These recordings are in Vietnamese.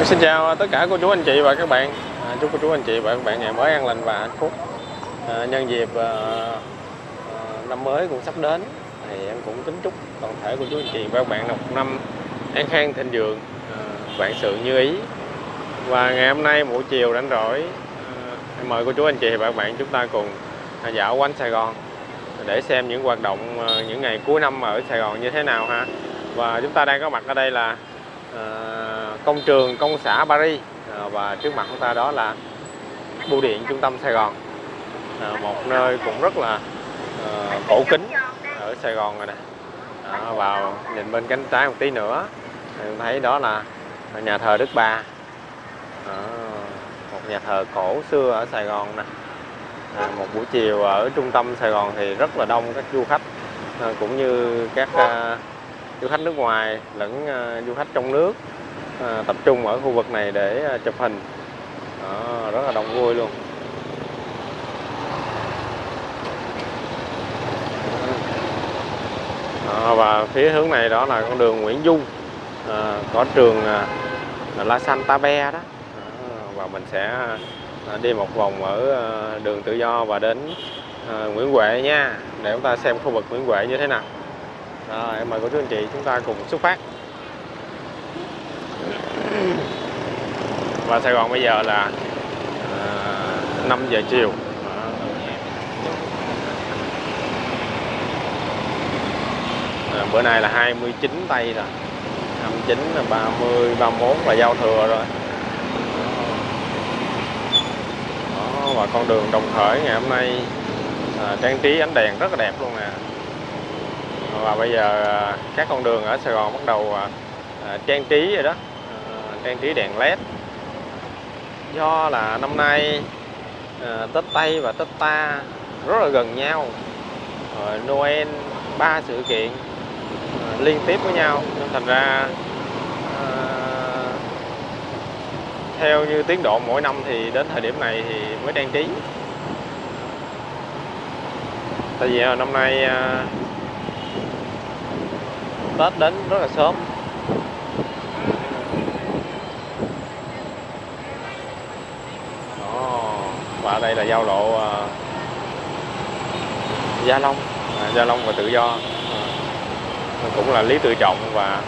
Xin chào tất cả cô chú anh chị và các bạn. Chúc cô chú anh chị và các bạn ngày mới an lành và hạnh phúc. Nhân dịp năm mới cũng sắp đến thì em cũng kính chúc toàn thể cô chú anh chị và các bạn một năm an khang thịnh vượng, vạn sự như ý. Và ngày hôm nay buổi chiều rảnh rỗi, em mời cô chú anh chị và các bạn chúng ta cùng dạo quanh Sài Gòn để xem những hoạt động những ngày cuối năm ở Sài Gòn như thế nào ha. Và chúng ta đang có mặt ở đây là công trường công xã Paris, và trước mặt chúng ta đó là bưu điện trung tâm Sài Gòn, một nơi cũng rất là cổ kính ở Sài Gòn rồi nè. Vào nhìn bên cánh trái một tí nữa mình thấy đó là nhà thờ Đức Bà, một nhà thờ cổ xưa ở Sài Gòn nè. Một buổi chiều ở trung tâm Sài Gòn thì rất là đông các du khách, cũng như các du khách nước ngoài lẫn du khách trong nước tập trung ở khu vực này để chụp hình. Rất là đông vui luôn. Và phía hướng này đó là con đường Nguyễn Du, có trường La Sainte đó. Và mình sẽ đi một vòng ở đường Tự Do và đến Nguyễn Huệ nha, để chúng ta xem khu vực Nguyễn Huệ như thế nào. Em mời cô chú anh chị chúng ta cùng xuất phát. Và Sài Gòn bây giờ là 5 giờ chiều. Bữa nay là 29 tây rồi, 29 là 30, 31 là giao thừa rồi. Và con đường Đồng Khởi ngày hôm nay trang trí ánh đèn rất là đẹp luôn nè. Và bây giờ các con đường ở Sài Gòn bắt đầu trang trí rồi đó, trang trí đèn LED. Do là năm nay Tết Tây và Tết Ta rất là gần nhau, Noel 3 sự kiện liên tiếp với nhau, nên thành ra theo như tiến độ mỗi năm thì đến thời điểm này thì mới trang trí. Tại vì năm nay Tết đến rất là sớm. Và ở đây là giao lộ Gia Long, Gia Long và Tự Do, cũng là Lý Tự Trọng và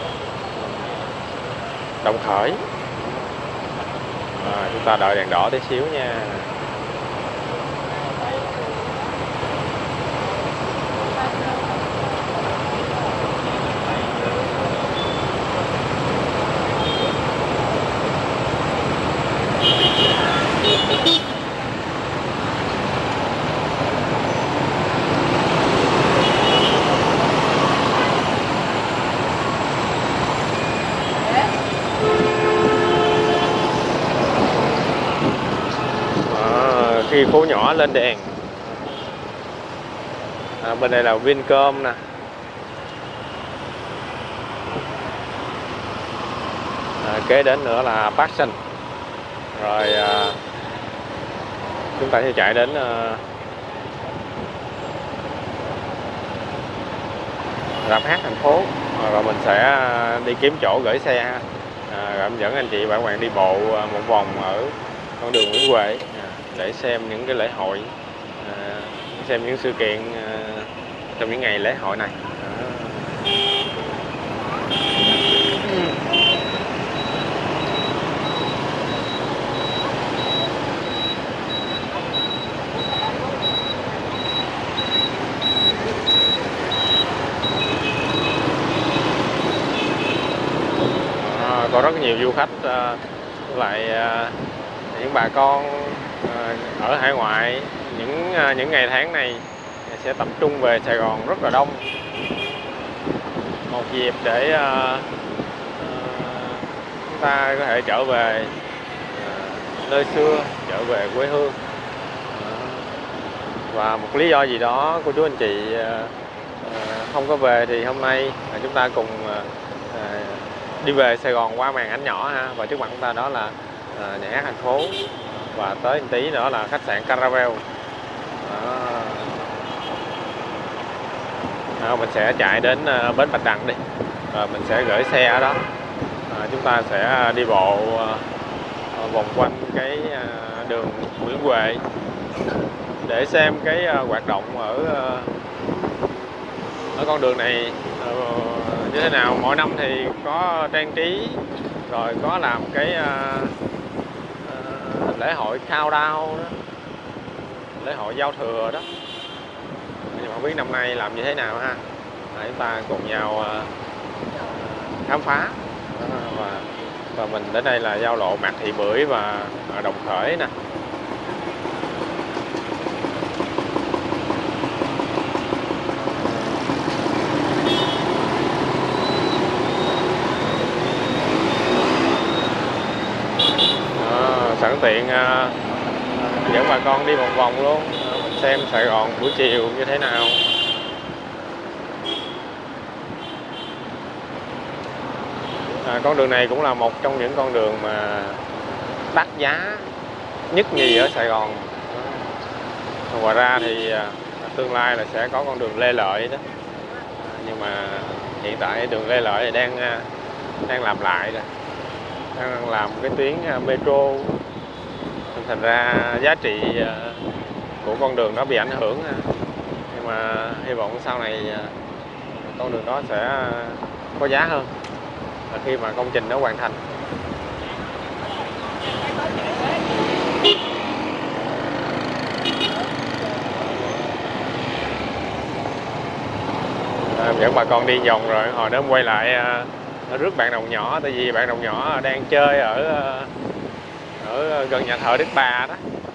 Đồng Khởi. Chúng ta đợi đèn đỏ tí xíu nha. Khi phố nhỏ lên đèn. Bên đây là Vincom nè. Kế đến nữa là Passion. Rồi chúng ta sẽ chạy đến rạp hát thành phố. Rồi mình sẽ đi kiếm chỗ gửi xe. Rồi em dẫn anh chị và các bạn đi bộ một vòng ở con đường Nguyễn Huệ để xem những cái lễ hội, xem những sự kiện trong những ngày lễ hội này. Có rất nhiều du khách, lại những bà con ở hải ngoại những ngày tháng này sẽ tập trung về Sài Gòn rất là đông. Một dịp để chúng ta có thể trở về nơi xưa, trở về quê hương. Và một lý do gì đó cô chú anh chị không có về thì hôm nay chúng ta cùng đi về Sài Gòn qua màn ảnh nhỏ ha. Và trước mặt chúng ta đó là nhà hát thành phố, và tới một tí nữa là khách sạn Caravel. Mình sẽ chạy đến bến Bạch Đằng đi, rồi mình sẽ gửi xe ở đó. chúng ta sẽ đi bộ vòng quanh cái đường Nguyễn Huệ để xem cái hoạt động ở con đường này như thế nào. Mỗi năm thì có trang trí, rồi có làm cái lễ hội countdown đó, lễ hội giao thừa đó, nhưng mà không biết năm nay làm như thế nào ha. Chúng ta cùng nhau khám phá. Và mình đến đây là giao lộ Mạc Thị Bưởi và Đồng Khởi nè. Sẵn tiện dẫn bà con đi một vòng luôn, xem Sài Gòn buổi chiều như thế nào. Con đường này cũng là một trong những con đường mà đắt giá nhất nhì ở Sài Gòn. Ngoài ra thì tương lai là sẽ có con đường Lê Lợi đó, nhưng mà hiện tại đường Lê Lợi thì đang làm lại rồi, đang làm cái tuyến metro, thành ra giá trị của con đường đó bị ảnh hưởng. Nhưng mà hy vọng sau này con đường đó sẽ có giá hơn khi mà công trình nó hoàn thành. Dẫn bà con đi vòng rồi hồi đó quay lại rước bạn đồng nhỏ, tại vì bạn đồng nhỏ đang chơi ở gần nhà thờ Đức Bà đó.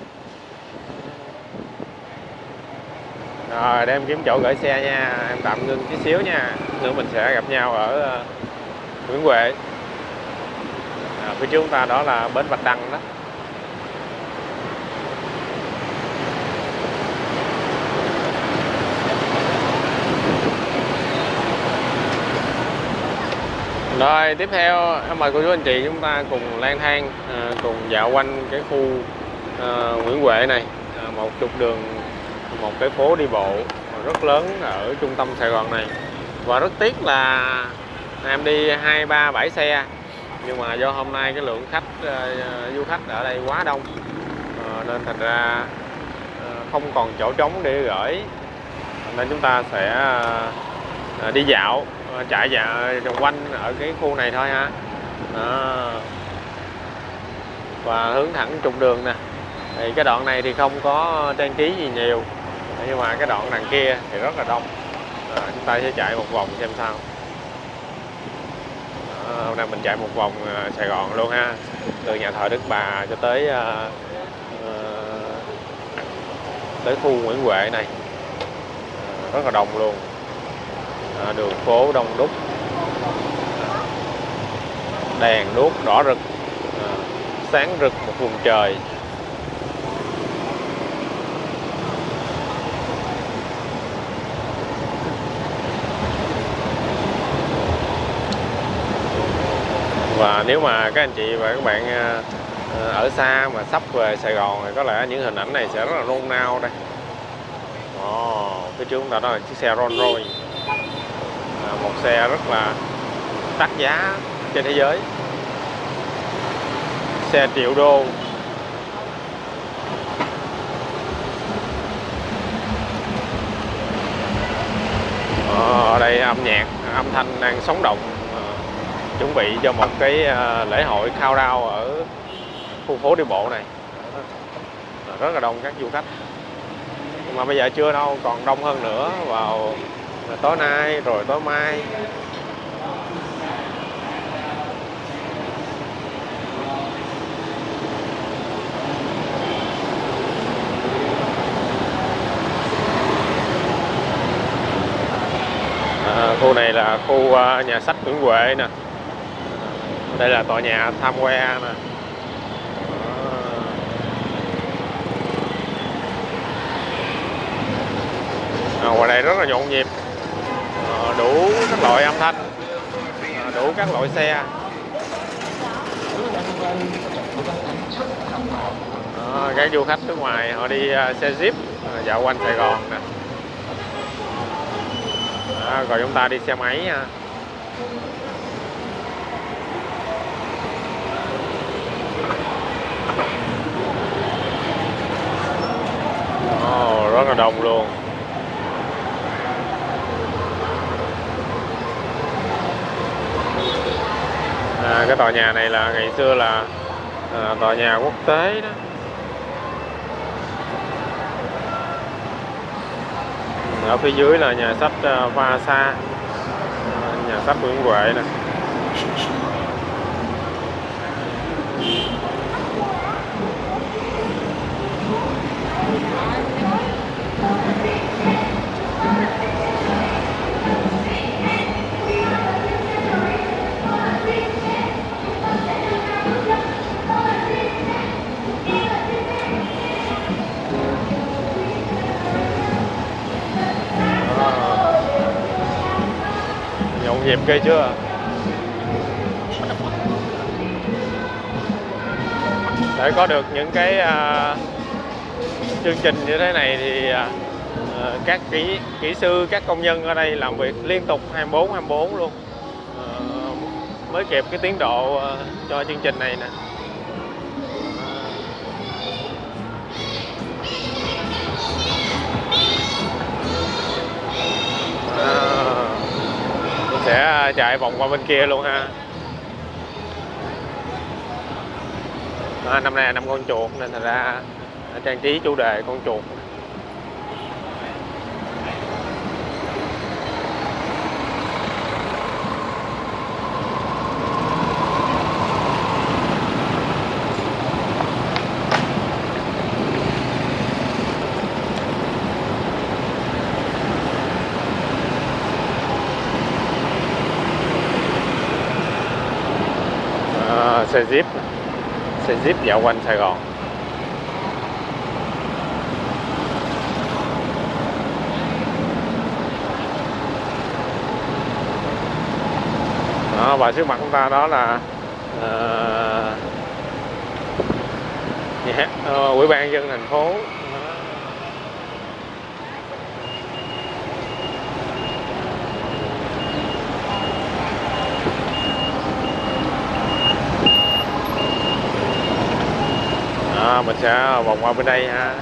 Rồi để em kiếm chỗ gửi xe nha, em tạm ngưng chút xíu nha, nữa mình sẽ gặp nhau ở Nguyễn Huệ. Phía trước chúng ta đó là bến Bạch Đằng đó. Rồi tiếp theo em mời cô chú anh chị chúng ta cùng lang thang, cùng dạo quanh cái khu Nguyễn Huệ này, một trục đường, một cái phố đi bộ rất lớn ở trung tâm Sài Gòn này. Và rất tiếc là em đi 2-3 bãi xe, nhưng mà do hôm nay cái lượng khách du khách ở đây quá đông, nên thành ra không còn chỗ trống để gửi, nên chúng ta sẽ đi dạo, chạy vòng quanh ở cái khu này thôi ha. Và hướng thẳng trục đường nè. Thì cái đoạn này thì không có trang trí gì nhiều, nhưng mà cái đoạn đằng kia thì rất là đông. Chúng ta sẽ chạy một vòng xem sao. Hôm nay mình chạy một vòng Sài Gòn luôn ha, từ nhà thờ Đức Bà cho tới khu Nguyễn Huệ này, rất là đông luôn. Đường phố đông đúc, đèn đuốc đỏ rực, sáng rực một vùng trời. Và nếu mà các anh chị và các bạn ở xa mà sắp về Sài Gòn thì có lẽ những hình ảnh này sẽ rất là nôn nao đây. Phía trước chúng ta đó là chiếc xe Rolls Royce, một xe rất là đắt giá trên thế giới, xe triệu đô. Ở đây âm nhạc, âm thanh đang sống động, chuẩn bị cho một cái lễ hội countdown ở khu phố đi bộ này. Rất là đông các du khách, nhưng mà bây giờ chưa đâu, còn đông hơn nữa vào tối nay rồi tối mai. Khu này là khu nhà sách Nguyễn Huệ nè. Đây là tòa nhà Times Square nè. Ngoài đây rất là nhộn nhịp, đủ các loại âm thanh, đủ các loại xe. Các du khách nước ngoài họ đi xe Jeep dạo quanh Sài Gòn nè. Rồi chúng ta đi xe máy ha. rất là đông luôn. Cái tòa nhà này là ngày xưa là tòa nhà quốc tế đó. Ở phía dưới là nhà sách Vasa, nhà sách Nguyễn Huệ nè. Nhộn nhịp ghê chưa. Để có được những cái chương trình như thế này thì các kỹ sư, các công nhân ở đây làm việc liên tục 24 luôn, mới kịp cái tiến độ cho chương trình này nè. Mình sẽ chạy vòng qua bên kia luôn ha. Năm nay là năm con chuột nên thành ra trang trí chủ đề con chuột. Xe Jeep dạo quanh Sài Gòn. Đó, và trước mặt chúng ta đó là Ủy ban dân thành phố. Mình sẽ vòng qua bên đây ha.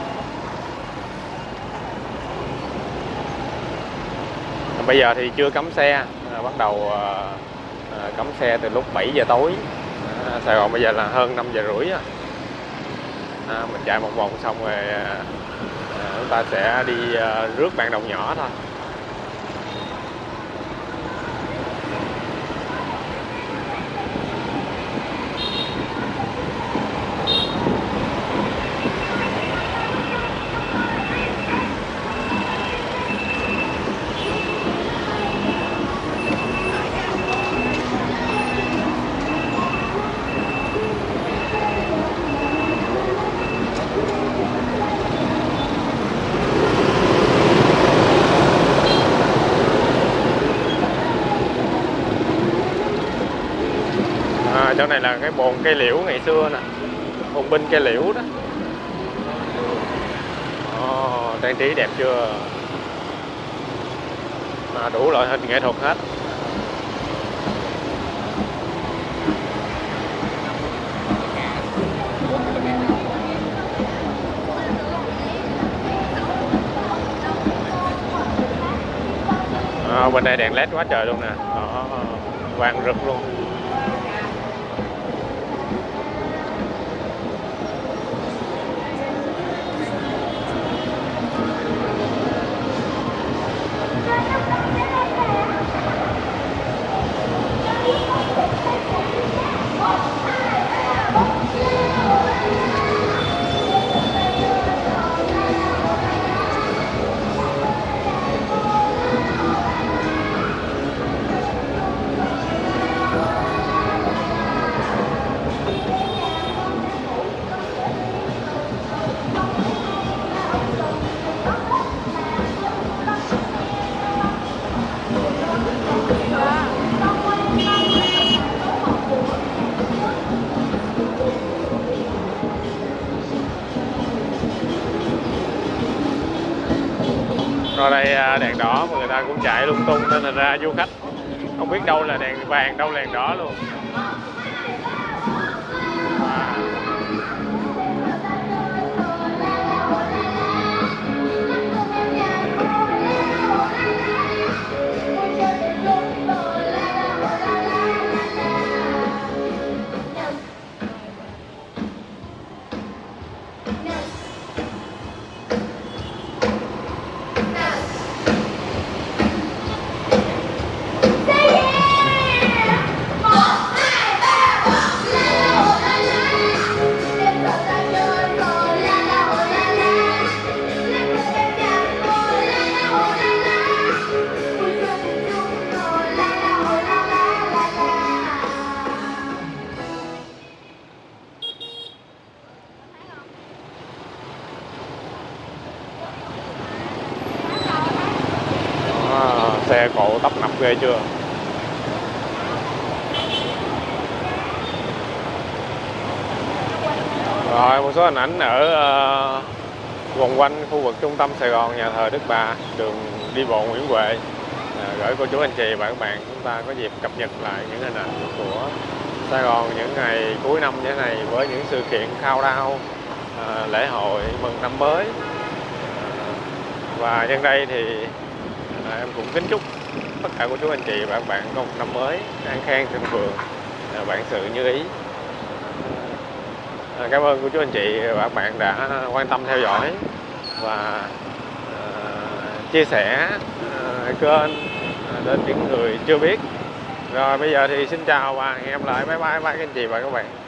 Bây giờ thì chưa cấm xe, bắt đầu cấm xe từ lúc 7 giờ tối. Sài Gòn bây giờ là hơn 5 giờ rưỡi. Mình chạy một vòng xong rồi chúng ta sẽ đi rước bạn đồng nhỏ thôi. Chỗ này là cái bồn cây liễu ngày xưa nè, bồn binh cây liễu đó. Trang trí đẹp chưa. Đủ loại hình nghệ thuật hết. Bên đây đèn led quá trời luôn nè. Vàng rực luôn. Ở đây đèn đỏ mà người ta cũng chạy lung tung nên là ra du khách không biết đâu là đèn vàng, đâu là đèn đỏ luôn. xe cộ tấp nập ghê chưa. Rồi một số hình ảnh ở vòng quanh khu vực trung tâm Sài Gòn, nhà thờ Đức Bà, đường đi bộ Nguyễn Huệ, gửi cô chú anh chị và các bạn chúng ta có dịp cập nhật lại những hình ảnh của Sài Gòn những ngày cuối năm như thế này, với những sự kiện countdown, lễ hội mừng năm mới. Và nhân đây thì em cũng kính chúc tất cả cô chú anh chị và các bạn có một năm mới an khang thịnh vượng, vạn sự như ý. Cảm ơn cô chú anh chị và các bạn đã quan tâm theo dõi và chia sẻ kênh đến những người chưa biết. Rồi bây giờ thì xin chào và hẹn gặp lại, bye bye các anh chị và các bạn.